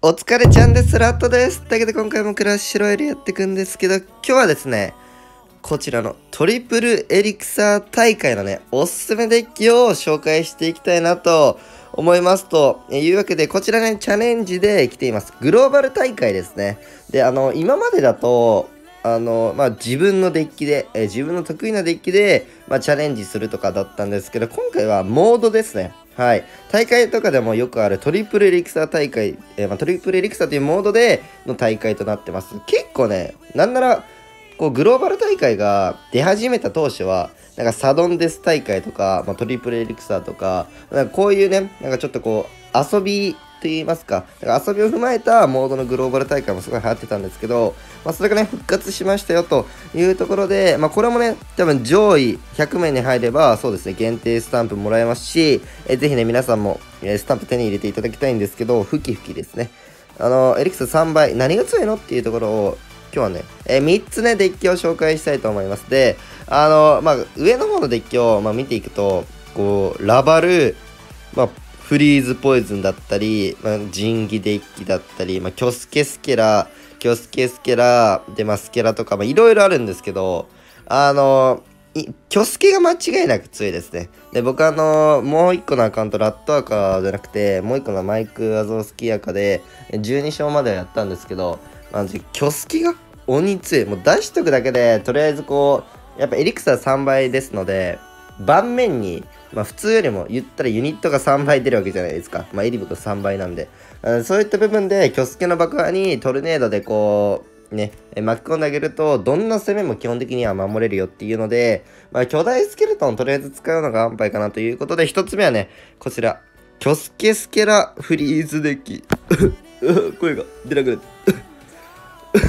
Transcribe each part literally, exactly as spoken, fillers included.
お疲れちゃんです。ラットです。というわけで今回もクラッシュロイヤルやっていくんですけど、今日はですね、こちらのトリプルエリクサー大会のね、おすすめデッキを紹介していきたいなと思いますというわけで、こちらね、チャレンジで来ています。グローバル大会ですね。で、あの、今までだと、あの、まあ、自分のデッキで、え自分の得意なデッキで、まあ、チャレンジするとかだったんですけど、今回はモードですね。はい。大会とかでもよくあるトリプルエリクサー大会、えーまあ、トリプルエリクサーというモードでの大会となってます。結構ね、なんなら、こう、グローバル大会が出始めた当初は、なんかサドンデス大会とか、まあ、トリプルエリクサーとか、なんかこういうね、なんかちょっとこう、遊びと言いますか、なんか遊びを踏まえたモードのグローバル大会もすごい流行ってたんですけど、まあ、それがね、復活しましたよというところで、まあ、これもね、多分上位ひゃくめいに入れば、そうですね、限定スタンプもらえますし、えぜひね、皆さんも、えスタンプ手に入れていただきたいんですけど、ふきふきですね。あの、エリクサさんばい、何が強いのっていうところを、今日はね、えー、みっつね、デッキを紹介したいと思います。で、あの、まあ、上の方のデッキを、まあ、見ていくと、こう、ラバル、まあ、フリーズポイズンだったり、まあ、仁義デッキだったり、まあ、キョスケスケラ、キョスケスケラ、で、まあ、スケラとか、まあ、いろいろあるんですけど、あの、キョスケが間違いなく強いですね。で、僕あの、もう一個のアカウント、ラットアカじゃなくて、もう一個のマイク・アゾースキーアカで、じゅうに勝まではやったんですけど、マジ、キョスケが鬼強い。もう出しとくだけで、とりあえずこう、やっぱエリクサーさんばいですので、盤面に、まあ普通よりも言ったらユニットがさんばい出るわけじゃないですか。まあエリブがさんばいなんで。そういった部分で、キョスケの爆破にトルネードでこう、ね、巻き込んであげると、どんな攻めも基本的には守れるよっていうので、まあ巨大スケルトンとりあえず使うのが安牌かなということで、一つ目はね、こちら、キョスケスケラフリーズデッキ。声が出なくなった。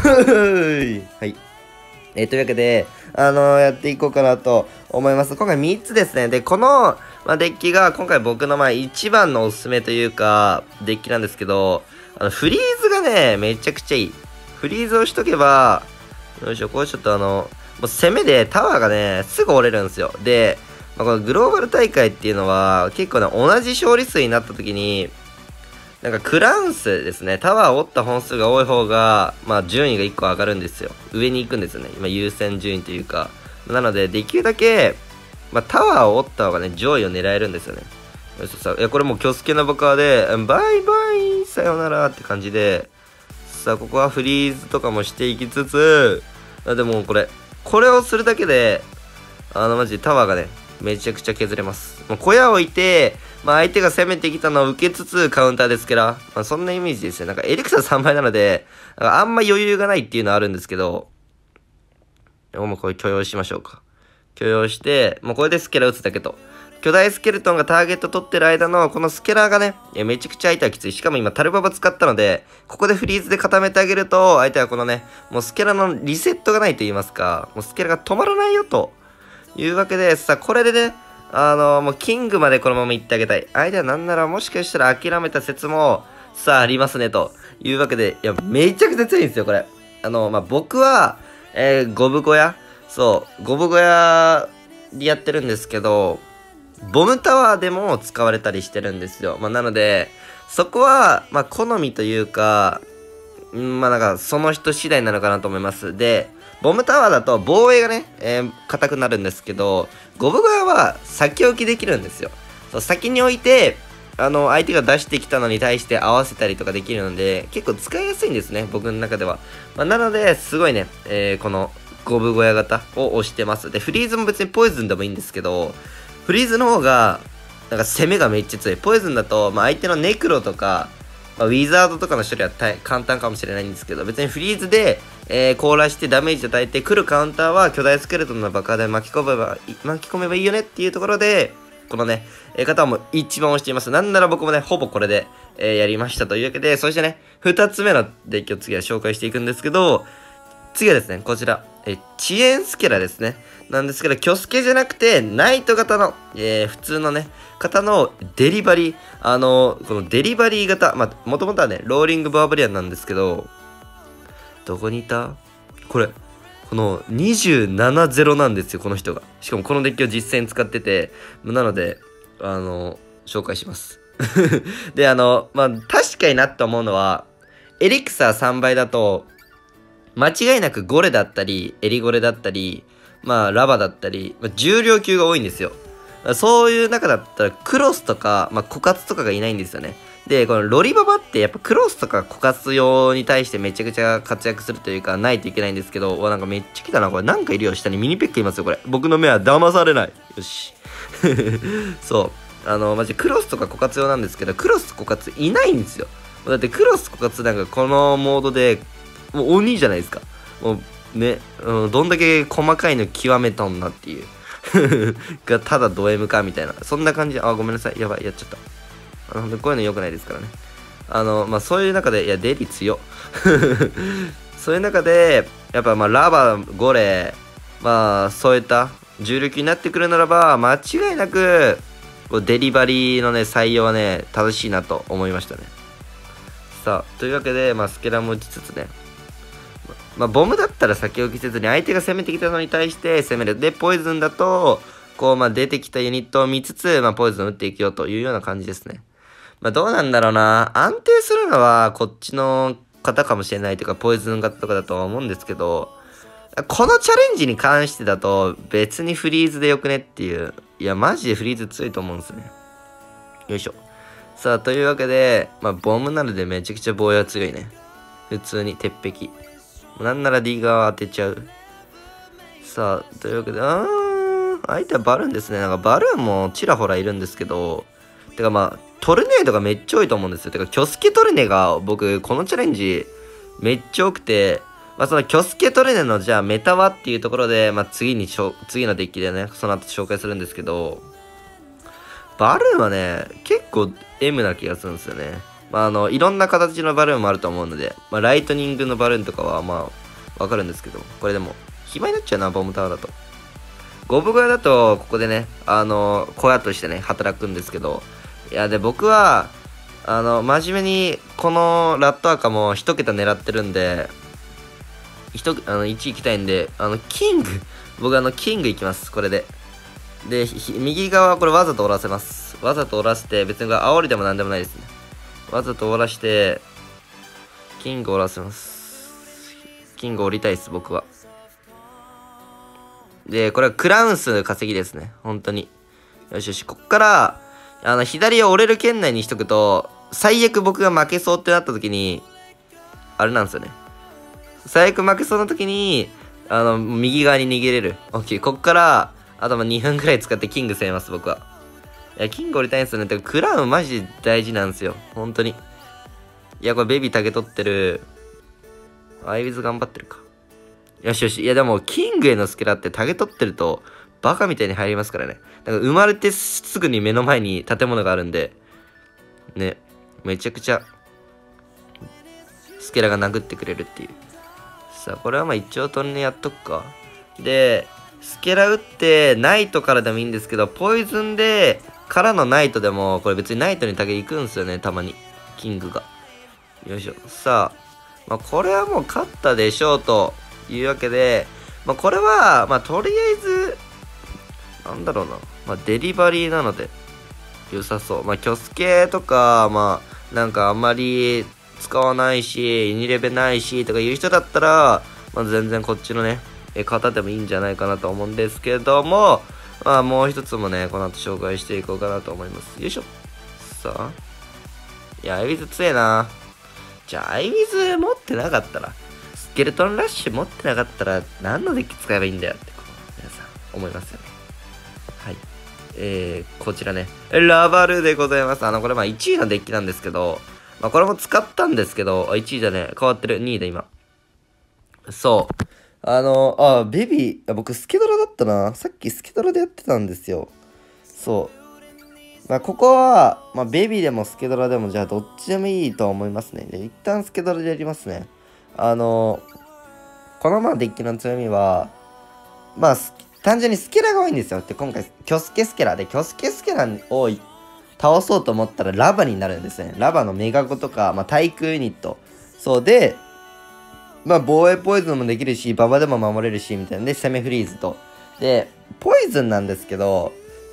はい。えー、というわけで、あのー、やっていこうかなと思います。今回みっつですね。で、この、まあ、デッキが今回僕のまあ一番のおすすめというか、デッキなんですけど、あの、フリーズがね、めちゃくちゃいい。フリーズをしとけば、よいしょ、これちょっとあの、もう攻めでタワーがね、すぐ折れるんですよ。で、まあ、このグローバル大会っていうのは、結構ね、同じ勝利数になった時に、なんかクラウンスですね。タワーを折った本数が多い方が、まあ順位がいっこ上がるんですよ。上に行くんですよね。今優先順位というか。なので、できるだけ、まあタワーを折った方がね、上位を狙えるんですよね。よしさ、いや、これもうキョスケの爆破で、バイバイさよならって感じで、さあ、ここはフリーズとかもしていきつつ、あでもこれ、これをするだけで、あの、マジタワーがね、めちゃくちゃ削れます。もう小屋を置いて、まあ相手が攻めてきたのを受けつつカウンターですけど、まあそんなイメージですね。なんかエリクサさんばいなので、あんま余裕がないっていうのはあるんですけど、もうこれ許容しましょうか。許容して、もうこれでスケラ打つだけと。巨大スケルトンがターゲット取ってる間のこのスケラーがね、めちゃくちゃ相手はきつい。しかも今タルババ使ったので、ここでフリーズで固めてあげると、相手はこのね、もうスケラのリセットがないと言いますか、もうスケラが止まらないよというわけで、さあこれでね、あのー、もうキングまでこのまま行ってあげたい。相手はなんならもしかしたら諦めた説も、さあありますね、というわけで、いや、めちゃくちゃ強いんですよ、これ。あのー、まあ、僕は、えー、ゴブ小屋そう、ゴブ小屋でやってるんですけど、ボムタワーでも使われたりしてるんですよ。まあ、なので、そこは、まあ、好みというか、んまあ、なんか、その人次第なのかなと思います。で、ボムタワーだと防衛がね、えー、硬くなるんですけど、ゴブ小屋は先置きできるんですよ。そう、先に置いて、あの、相手が出してきたのに対して合わせたりとかできるので、結構使いやすいんですね、僕の中では。まあ、なので、すごいね、えー、このゴブ小屋型を押してます。で、フリーズも別にポイズンでもいいんですけど、フリーズの方が、なんか攻めがめっちゃ強い。ポイズンだと、まあ、相手のネクロとか、まあ、ウィザードとかの処理は簡単かもしれないんですけど、別にフリーズで、えー、凍らしてダメージ与えてくるカウンターは巨大スケルトンの爆破で巻き込めば、巻き込めばいいよねっていうところで、このね、えー、方はもう一番押しています。なんなら僕もね、ほぼこれで、えー、やりましたというわけで、そしてね、二つ目のデッキを次は紹介していくんですけど、次はですね、こちら、えー、遅延スケラですね。なんですけど、キョスケじゃなくて、ナイト型の、えー、普通のね、型のデリバリー、あのー、このデリバリー型、まあ、もともとはね、ローリングバーバリアンなんですけど、どこにいたこれ、このにじゅうななゼロなんですよ、この人が。しかもこのデッキを実戦使ってて、なので、あのー、紹介します。で、あの、まあ、確かになって思うのは、 エリクサーさんばいだと、間違いなくゴレだったり、エリゴレだったり、まあ、ラバだったり、まあ、重量級が多いんですよ。そういう中だったら、クロスとか、まあ、枯渇とかがいないんですよね。で、このロリババってやっぱクロスとか枯渇用に対してめちゃくちゃ活躍するというか、ないといけないんですけど、わ、なんかめっちゃ来たな。これなんかいるよ。下にミニペックいますよ、これ。僕の目は騙されない。よし。そう。あの、マジクロスとか枯渇用なんですけど、クロス枯渇いないんですよ。だってクロス枯渇なんかこのモードで、もう鬼じゃないですか。もうね、うん、どんだけ細かいの極めとんなっていう。がただド M かみたいな。そんな感じ。あ、ごめんなさい。やばい、やっちゃった。あの、こういうの良くないですからね。あの、まあ、そういう中で、いや、デリ強。そういう中で、やっぱ、まあ、ラバ、ゴレ、まあ、そういった重力になってくるならば、間違いなく、こうデリバリーのね、採用はね、正しいなと思いましたね。さあ、というわけで、まあ、スケラも打ちつつね。まあ、ボムだったら先置きせずに、相手が攻めてきたのに対して攻める。で、ポイズンだと、こう、まあ、出てきたユニットを見つつ、まあ、ポイズン打っていくよというような感じですね。まあ、どうなんだろうな。安定するのは、こっちの方かもしれないというか、ポイズン型とかだとは思うんですけど、このチャレンジに関してだと、別にフリーズでよくねっていう。いや、マジでフリーズ強いと思うんですね。よいしょ。さあ、というわけで、まあ、ボムなのでめちゃくちゃ防衛は強いね。普通に鉄壁。なんなら D 側当てちゃう。さあ、というわけで、あー、相手はバルーンですね。なんかバルーンもちらほらいるんですけど、てかまあ、トルネードがめっちゃ多いと思うんですよ。てか、キョスケトルネが僕、このチャレンジめっちゃ多くて、まあそのキョスケトルネのじゃあメタはっていうところで、まあ次にしょ、次のデッキでね、その後紹介するんですけど、バルーンはね、結構 M な気がするんですよね。まああの、いろんな形のバルーンもあると思うので、まあライトニングのバルーンとかはまあ、わかるんですけど、これでも、暇になっちゃうな、ボムタワーだと。ゴブ小屋だと、ここでね、あの、小屋としてね、働くんですけど、いや、で、僕は、あの、真面目に、このラットアカも一桁狙ってるんで、一、あの、いち行きたいんで、あの、キング、僕あの、キング行きます、これで。で、右側はこれわざと折らせます。わざと折らせて、別に煽りでもなんでもないですね。わざと折らして、キング折らせます。キング折りたいです、僕は。で、これはクラウン数稼ぎですね。本当に。よしよし、こっから、あの、左を折れる圏内にしとくと、最悪僕が負けそうってなった時に、あれなんですよね。最悪負けそうな時に、あの、右側に逃げれる。オッケー。こっから、あとまにふんくらい使ってキング攻めます、僕は。いや、キング折りたいんですよね。てか、クラウンマジで大事なんですよ。本当に。いや、これベビータゲ取ってる。アイビズ頑張ってるか。よしよし。いや、でも、キングへのスケラってタゲ取ってると、バカみたいに入りますからね。だから生まれてすぐに目の前に建物があるんで、ね、めちゃくちゃ、スケラが殴ってくれるっていう。さあ、これはまあ一応トルネやっとくか。で、スケラ打って、ナイトからでもいいんですけど、ポイズンで、からのナイトでも、これ別にナイトにタゲ行くんですよね、たまに。キングが。よいしょ。さあ、まあこれはもう勝ったでしょうというわけで、まあこれは、まあとりあえず、なんだろうな。まあ、デリバリーなので、良さそう。まあ、キョスケとか、まあ、なんかあんまり使わないし、にレベないし、とかいう人だったら、まあ、全然こっちのね、え、型でもいいんじゃないかなと思うんですけども、まあ、もう一つもね、この後紹介していこうかなと思います。よいしょ。さあ。いや、アイビズ強えな。じゃあ、アイビズ持ってなかったら、スケルトンラッシュ持ってなかったら、何のデッキ使えばいいんだよって、こう、皆さん、思いますよね。はい。えー、こちらね、ラバルでございます。あの、これまあいちいのデッキなんですけど、まあこれも使ったんですけど、あ、いちいじゃね、変わってる。にいで今。そう。あの、あ、ベビー、僕スケドラだったな。さっきスケドラでやってたんですよ。そう。まあここは、まあベビーでもスケドラでも、じゃあどっちでもいいと思いますね。で、一旦スケドラでやりますね。あの、このままデッキの強みは、まあ、単純にスケラが多いんですよ。って今回、キョスケスケラで、キョスケスケラを倒そうと思ったらラバになるんですね。ラバのメガゴとか、まあ、対空ユニット。そうで、まあ、防衛ポイズンもできるし、ババでも守れるし、みたいな。で、攻めフリーズと。で、ポイズンなんですけど、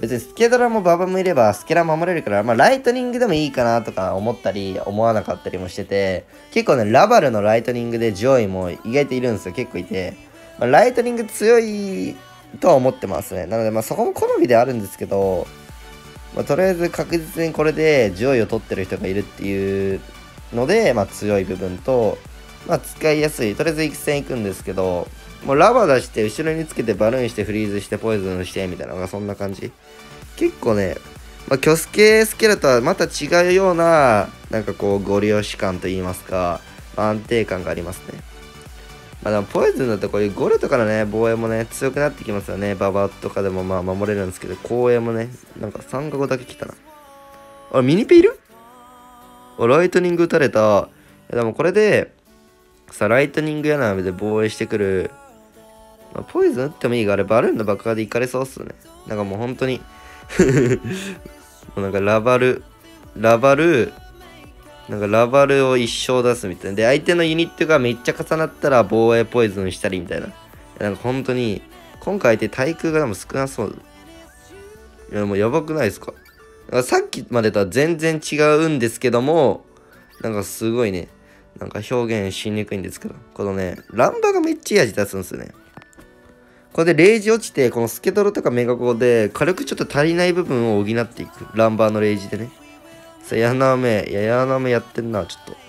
別にスケドラもババもいればスケラ守れるから、まあライトニングでもいいかなとか思ったり思わなかったりもしてて、結構ね、ラバルのライトニングで上位も意外といるんですよ。結構いて。まあ、ライトニング強いとは思ってますね。なのでまあそこも好みであるんですけど、まあ、とりあえず確実にこれで上位を取ってる人がいるっていうので、まあ強い部分と、まあ使いやすい。とりあえず育成行くんですけど、もうラバ出して後ろにつけてバルーンしてフリーズしてポイズンしてみたいなのがそんな感じ。結構ね、まあ、キョスケスケラとはまた違うような、なんかこう、ゴリ押し感といいますか、まあ、安定感がありますね。まあでも、ポイズンだとこういうゴルとかのね、防衛もね、強くなってきますよね。ババとかでもまあ守れるんですけど、後衛もね、なんかさんかごだけ来たな。あれ、ミニペいる？あ、ライトニング打たれた。いやでもこれで、さ、ライトニングやなで防衛してくる。まあ、ポイズン打ってもいいが、あれ、バルーンの爆破でいかれそうっすね。なんかもう本当にもうなんかラバル、ラバル、なんかラバルを一生出すみたいな。で、相手のユニットがめっちゃ重なったら防衛ポイズンしたりみたいな。なんか本当に、今回相手対空がでも少なそう。いや、もうやばくないですか？かさっきまでとは全然違うんですけども、なんかすごいね、なんか表現しにくいんですけど、このね、ランバがめっちゃいい味出すんですよね。これでレイジ落ちて、このスケドロとかメガゴで軽くちょっと足りない部分を補っていく。ランバーのレイジでね。さあ、ヤナメ。いや、ヤナメやってんな、ちょっと。こ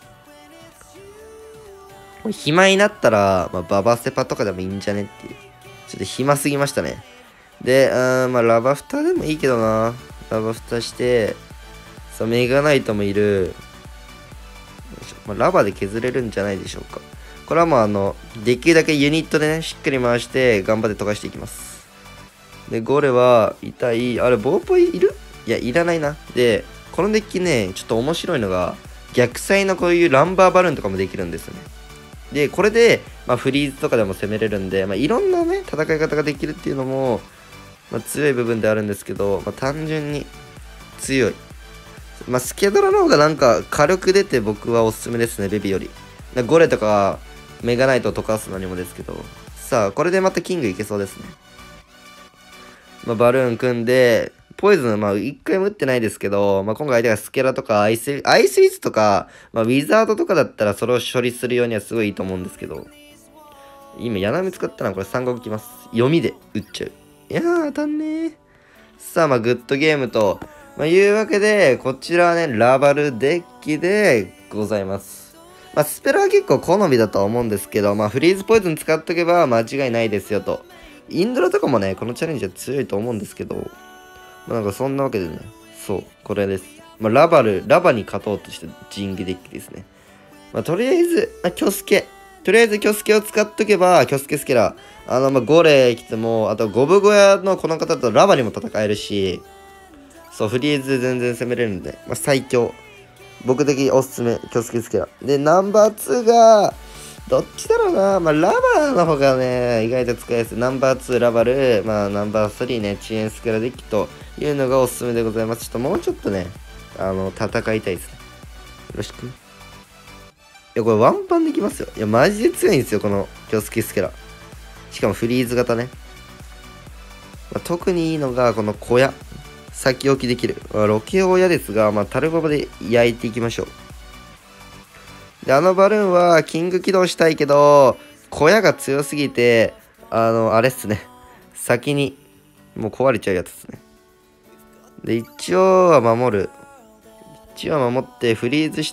れ暇になったら、まあ、ババセパとかでもいいんじゃねっていう。ちょっと暇すぎましたね。で、あーまあ、ラバフタでもいいけどな。ラバフタして、さあ、メガナイトもいる。まあ、ラバで削れるんじゃないでしょうか。これはもうあの、できるだけユニットでね、しっかり回して頑張って溶かしていきます。で、ゴレは痛い。あれ、ボーポイいる？いや、いらないな。で、このデッキね、ちょっと面白いのが、逆サイのこういうランバーバルーンとかもできるんですよね。で、これで、まあ、フリーズとかでも攻めれるんで、まあ、いろんなね、戦い方ができるっていうのも、まあ、強い部分であるんですけど、まあ、単純に強い。まあ、スケドラの方がなんか軽く出て僕はおすすめですね、ベビーより。ゴレとか、メガナイトを溶かすのにもですけど。さあ、これでまたキングいけそうですね。まあ、バルーン組んで、ポイズン、まあ、一回も打ってないですけど、まあ、今回相手がスケラとかアイス、アイスイズとか、まあ、ウィザードとかだったらそれを処理するようにはすごいいいと思うんですけど、今、ヤナミ使ったらこれさん国きます。読みで打っちゃう。いやー、当たんねー。さあ、まあ、グッドゲームと、まあ、いうわけで、こちらはね、ラバルデッキでございます。まあ、スペラは結構好みだとは思うんですけど、まあ、フリーズポイズン使っとけば間違いないですよと。インドラとかもね、このチャレンジは強いと思うんですけど、まあ、なんかそんなわけでね、そう、これです。まあ、ラバル、ラバに勝とうとしたジンギデッキですね。まあ、とりあえず、あ、キョスケ。とりあえずキョスケを使っとけば、キョスケスケラ、あの、まあ、ゴレ来ても、あとゴブゴヤのこの方とラバにも戦えるし、そう、フリーズで全然攻めれるんで、まあ、最強。僕的におすすめ、キョスケスケラ。で、ナンバーツーが、どっちだろうな。まあ、ラバーの方がね、意外と使いやすい。ナンバーツー、ラバル、まあ、ナンバースリーね、遅延スケラデッキというのがおすすめでございます。ちょっともうちょっとね、あの、戦いたいですね。よろしく。いや、これワンパンできますよ。いや、マジで強いんですよ、このキョスケスケラ。しかもフリーズ型ね。まあ、特にいいのが、この小屋。先置きできる。まあ、ロケオヤですが、まあ、タルババで焼いていきましょう。で、あのバルーンは、キング起動したいけど、小屋が強すぎて、あの、あれっすね。先に、もう壊れちゃうやつですね。で、一応は守る。一応は守って、フリーズして、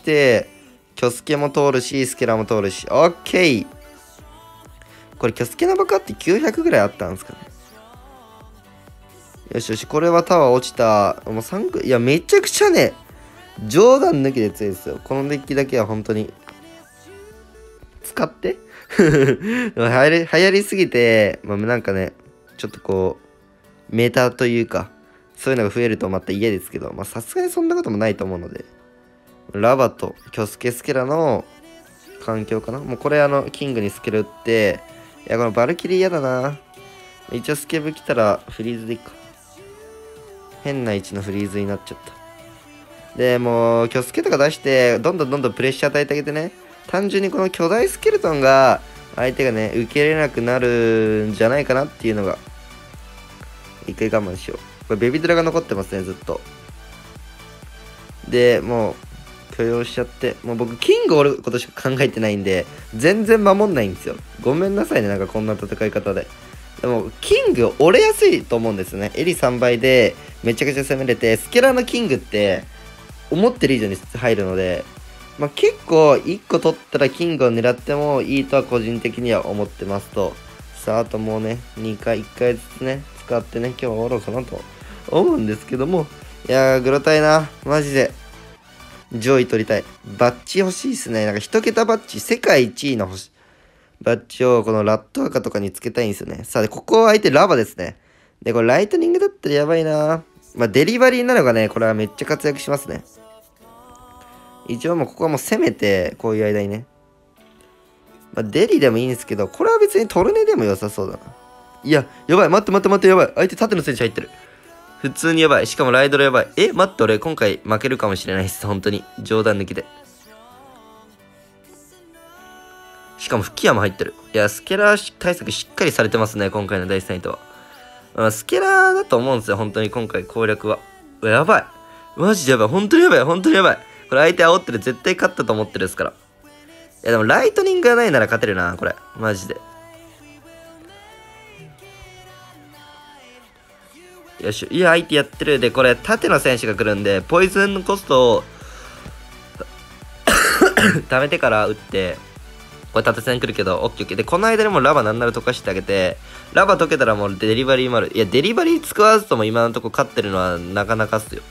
キョスケも通るし、スケラも通るし。オッケー。これ、キョスケの爆破ってきゅうひゃくぐらいあったんですかね。よしよし、これはタワー落ちた。もうさんく、いや、めちゃくちゃね、冗談抜きで強いですよ。このデッキだけは本当に。使って流行り、流行りすぎて、まあ、なんかね、ちょっとこう、メーターというか、そういうのが増えるとまた嫌ですけど、まあ、さすがにそんなこともないと思うので、ラバとキョスケスケラの環境かな。もうこれあの、キングにスケル打って、いや、このバルキリー嫌だな。一応スケブ来たらフリーズでいいか。変な位置のフリーズになっちゃった。で、もう、キョスケとか出して、どんどんどんどんプレッシャー与えてあげてね。単純にこの巨大スケルトンが、相手がね、受け入れなくなるんじゃないかなっていうのが、一回我慢しよう。ここれベビドラが残ってますね、ずっと。で、もう、許容しちゃって、もう僕、キングおることしか考えてないんで、全然守んないんですよ。ごめんなさいね、なんかこんな戦い方で。でも、キング折れやすいと思うんですよね。エリさんばいで、めちゃくちゃ攻めれて、スケラのキングって、思ってる以上に入るので、まあ、結構、いっこ取ったらキングを狙ってもいいとは個人的には思ってますと。さあ、あともうね、にかい、いっかいずつね、使ってね、今日は終わろうかなと思うんですけども、いやー、グロたいな。マジで。上位取りたい。バッジ欲しいっすね。なんか一桁バッジ、世界一位の星、バッジをこのラット赤とかにつけたいんですよね。さあ、ここ相手ラバですね。で、これライトニングだったらやばいな。まあ、デリバリーなのがね、これはめっちゃ活躍しますね。一応もうここはもう攻めて、こういう間にね。まあ、デリでもいいんですけど、これは別にトルネでも良さそうだな。いや、やばい、待って待って待って、やばい。相手縦の選手入ってる。普通にやばい。しかもライドルやばい。え、待って、俺今回負けるかもしれないです。本当に。冗談抜きで。しかも吹き矢も入ってる。いや、スケラー対策しっかりされてますね、今回のダイスナイトは。まあ、スケラーだと思うんですよ、本当に今回攻略は。うわ、やばい。マジでやばい。本当にやばい。本当にやばい。これ相手煽ってる。絶対勝ったと思ってるですから。いや、でもライトニングがないなら勝てるな、これ。マジで。よし。いや、相手やってる。で、これ、縦の選手が来るんで、ポイズンのコストを貯めてから打って、これ縦戦来るけど、オッケーオッケー。で、この間にもラバなんなら溶かしてあげて、ラバ溶けたらもうデリバリーもある。いや、デリバリー使わずとも今のとこ勝ってるのはなかなかっすよ。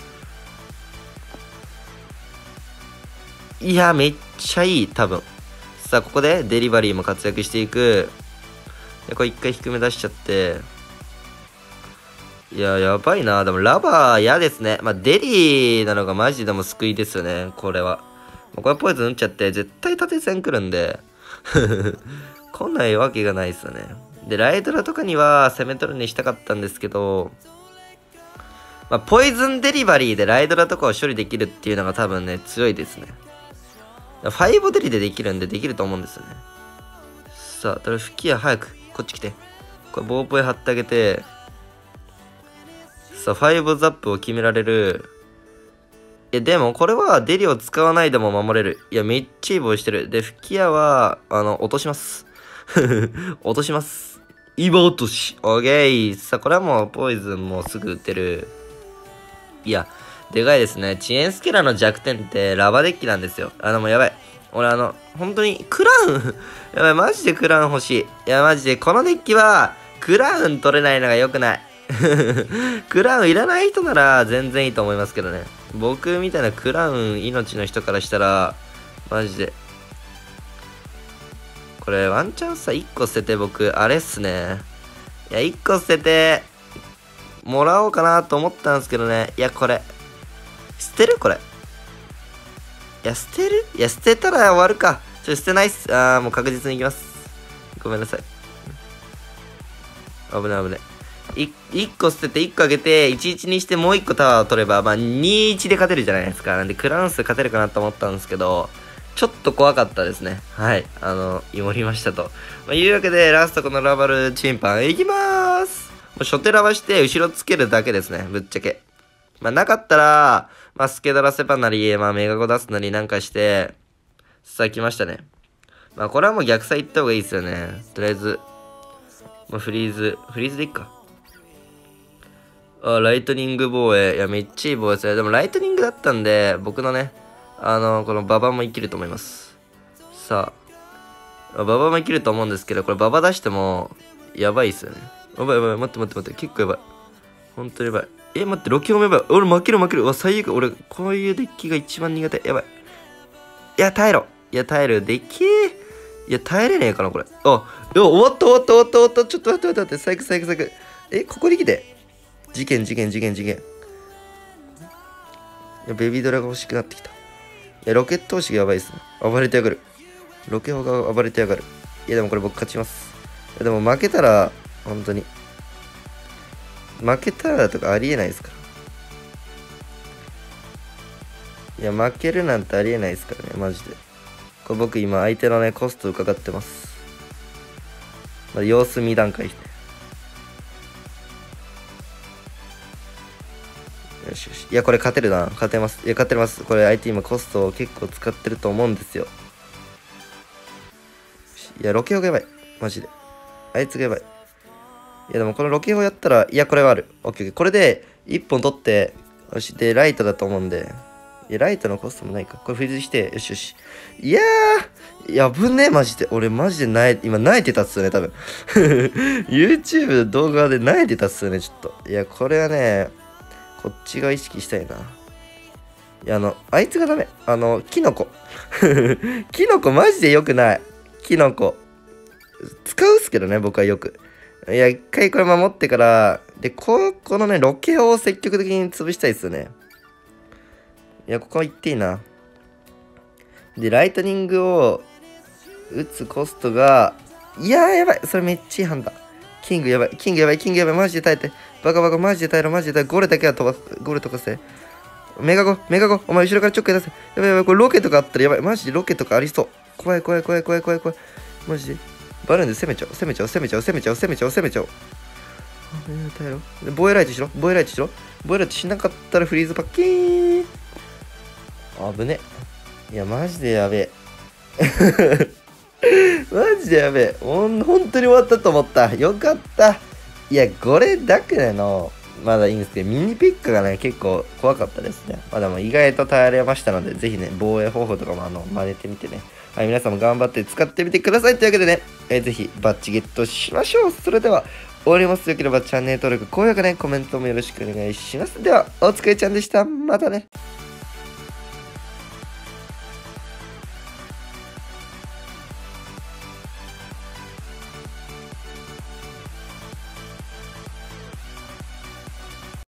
いや、めっちゃいい、多分。さあ、ここでデリバリーも活躍していく。で、これ一回低め出しちゃって、いや、やばいな。でも、ラバー嫌ですね。まあ、デリーなのがマジでも救いですよね、これは。これポイズン打っちゃって、絶対縦線来るんで、来ないわけがないですよね。で、ライドラとかには攻め取るにしたかったんですけど、まあ、ポイズンデリバリーでライドラとかを処理できるっていうのが多分ね、強いですね。ファイブデリでできるんでできると思うんですよね。さあ、とりあえず吹き矢早く、こっち来て。これ棒ポイ貼ってあげて、さあ、ファイブザップを決められる。いや、でも、これはデリを使わないでも守れる。いや、めっちゃいいボーイしてる。で、吹き矢は、あの、落とします。落とします。岩落とし。オーケー。さあ、これはもう、ポイズンもすぐ打てる。いや、でかいですね。遅延スケラの弱点って、ラバデッキなんですよ。あの、もうやばい。俺、あの、本当に、クラウンやばい、マジでクラウン欲しい。いや、マジで、このデッキは、クラウン取れないのが良くない。クラウンいらない人なら全然いいと思いますけどね。僕みたいなクラウン命の人からしたら、マジで。これワンチャンさ、いっこ捨てて僕、あれっすね。いや、いっこ捨てて、もらおうかなと思ったんですけどね。いや、これ、捨てるこれ。いや、捨てるいや、捨てたら終わるか。ちょ、捨てないっす。あー、もう確実にいきます。ごめんなさい。危ない危ない。いっこ捨てていっこあげて、いちいちにしてもういっこタワーを取れば、まあ、にいちで勝てるじゃないですか。なんで、クラウン数勝てるかなと思ったんですけど、ちょっと怖かったですね。はい。あの、祈りましたと。まあ、いうわけで、ラストこのラバルチンパンいきまーす。もう初手ラバして、後ろつけるだけですね。ぶっちゃけ。まあ、なかったら、まあ、スケドラセパなり、まあ、メガゴ出すなりなんかして、さあ来ましたね。まあ、これはもう逆サイ行った方がいいですよね。とりあえず、まあ、フリーズ、フリーズでいっか。あ、ライトニング防衛。いや、めっちゃいい防衛ですね。でも、ライトニングだったんで、僕のね、あの、このババも生きると思います。さあ、ババも生きると思うんですけど、これババ出しても、やばいっすよね。やばいやばい、待って待って待って、結構やばい。ほんとやばい。え、待って、ロキオもやばい。俺負ける負ける。うわ、最悪。俺、こういうデッキが一番苦手。やばい。いや、耐えろ。いや、耐える。でけえ。いや、耐えれねえかな、これ。あ、いや、終わった終わった終わった終わった。ちょっと待って待って待って。最悪最悪最悪。え、ここに来て。事件事件事件事件。いや、ベビードラが欲しくなってきた。いや、ロケット押しがやばいっすね。暴れてやがる。ロケホが暴れてやがる。いや、でもこれ僕勝ちます。いや、でも負けたら、本当に。負けたらとかありえないですから。いや、負けるなんてありえないですからね、マジで。これ僕今、相手のね、コスト伺ってます。まあ、様子見段階して。 いや、これ勝てるな。勝てます。いや、勝てます。これ相手今コストを結構使ってると思うんですよ。いや、ロケホがやばい。マジで。あいつがやばい。いや、でもこのロケホやったら、いや、これはある。オッケーオッケー。これでいっぽん取って、よし。で、ライトだと思うんで。いや、ライトのコストもないか。これフリーズして、よしよし。いやー、やぶね、マジで。俺、マジでなえ、今、泣いてたっすよね、多分。YouTube の動画で泣いてたっすよね、ちょっと。いや、これはね、こっちが意識したいな。いや、あの、あいつがダメ。あの、キノコ。キノコマジで良くない。キノコ。使うっすけどね、僕はよく。いや、一回これ守ってから、で、こ、このね、ロケを積極的に潰したいっすよね。いや、ここ行っていいな。で、ライトニングを打つコストが、いやー、やばい。それめっちゃいい判断。キングやばい。キングやばい。キングやばい。マジで耐えて。バカバカ、マジで耐えろ。マジで耐えろ。ゴレだけは飛ばす。ゴレとかせ。メガゴ、メガゴ。お前後ろからちょっかい出せ。やばいやばい。これロケとかあったらやばい。マジでロケとかありそう。怖い怖い怖い怖い怖い怖い。マジで。バルーンで攻めちゃおう。攻めちゃおう。攻めちゃおう。攻めちゃおう。攻めちゃおう。攻めちゃおう。耐えろ。防衛ライトしろ。防衛ライトしろ。防衛ライトしなかったらフリーズパッキーン。あぶね。いや、マジでやべえ。マジでやべえ。ほん、本当に終わったと思った。よかった。いや、これだけの、まだいいんですけど、ミニピックがね、結構怖かったですね。まあでも意外と耐えられましたので、ぜひね、防衛方法とかもあの、真似てみてね。はい、皆さんも頑張って使ってみてください。というわけでね、えー、ぜひバッチゲットしましょう。それでは、終わります。よければチャンネル登録、高評価ね、コメントもよろしくお願いします。では、おつかいちゃんでした。またね。